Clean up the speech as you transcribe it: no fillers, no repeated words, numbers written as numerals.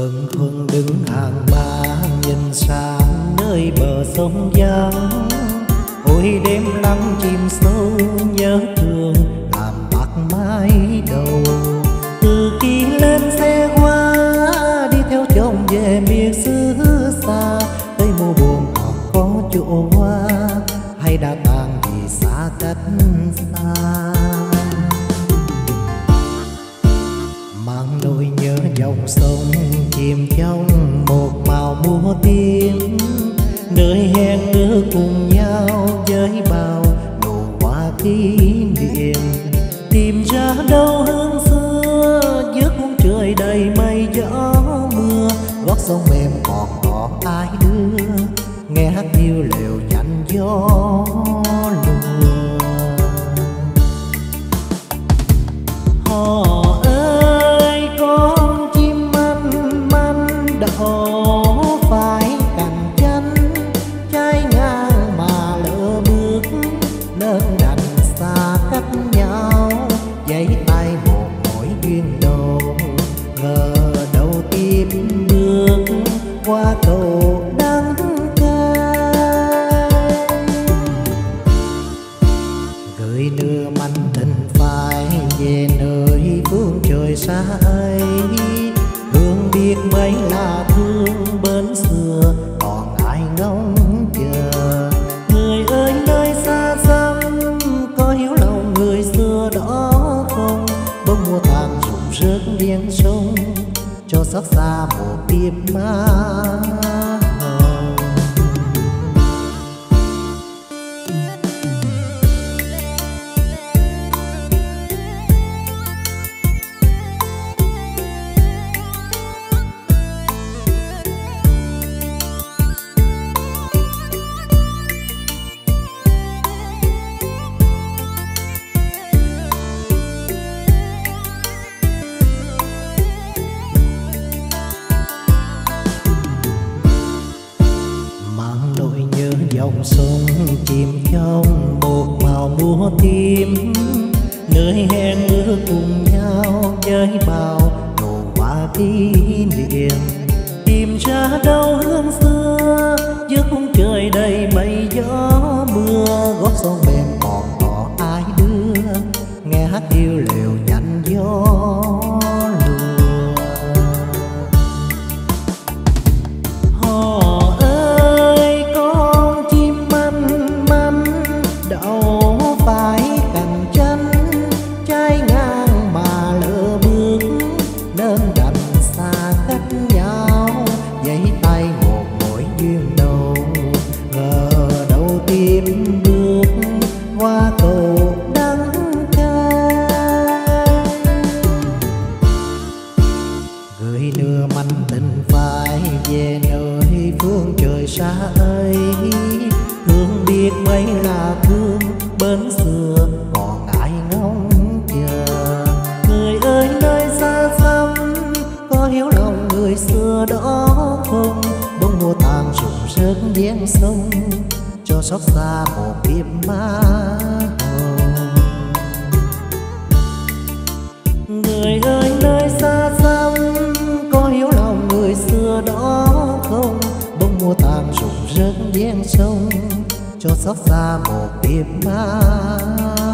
bâng khuâng đứng hàng ba nhìn sang nơi bờ sông vắng. Ôi đêm lặng chìm sâu nhớ thương làm bạc mái đầu. Từ khi lên xe hoa đi theo chồng về miền xứ xa, tới mùa buồn còn có chỗ hoa hay đã tàn vì xa cách xa. Mang nỗi nhớ dòng sông chìm trong một màu mùa tím, nơi hẹn ước cùng nhau với bao nụ hoa kỷ niệm. Tìm ra đâu hương xưa giữa khung trời đầy mây gió mưa, gót sông mềm còn có ai đưa nghe hát điệu lều chạnh gió lùa. Họ ơi con chim manh manh đậu phải cành chanh, trái ngang mà lỡ bước nên đành xa cách nhau. Giấy tay một mối duyên đầu ngờ đâu tiếp bước qua cầu đắng cay. Gửi đưa manh tình phai về nơi phương trời xa ấy, hương biết mấy là thương bên xưa còn ai ngóng chờ. Người ơi nơi xa xăm có hiểu lòng người xưa đó không? Bông mùa tàn rụng rớt ven sông cho xót xa một đêm má hồng. Dòng sông chìm trong một màu mùa tím, nơi hẹn ước cùng nhau với bao nụ hoa kỷ niệm. Tìm ra đâu hương xưa giữa khung trời đầy mây gió mưa, gót sông mềm còn có ai đưa nghe hát điệu lều chạnh gió lùa. Họ ơi con chim manh manh đậu phải cành chanh, trái ngang mà lỡ bước nên đành xa cách nhau. Giấy tay một mối duyên đầu ngờ đâu tiếp bước qua cầu đắng cay. Gửi đưa manh tình phai về nơi phương trời xa ấy, thương biết mấy là thương bên xưa còn ai ngóng chờ. Người ơi nơi xa xăm có hiểu lòng người xưa đó không? Bông mùa tàn rụng rớt ven sông cho xót xa một đêm má hồng. Người ơi nơi xa xăm có hiểu lòng người xưa đó không? Bông mùa tàn rụng rớt ven sông cho xót xa một đêm má